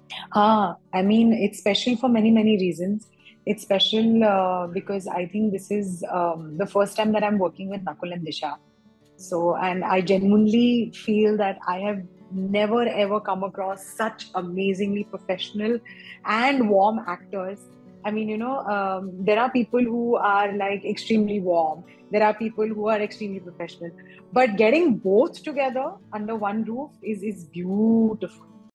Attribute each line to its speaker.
Speaker 1: I mean, it's special for many, many reasons. It's special because I think this is the first time that I'm working with Nakul and Disha. So, and I genuinely feel that I have never ever come across such amazingly professional and warm actors. I mean, there are people who are like extremely warm, there are people who are extremely professional, but getting both together under one roof is beautiful.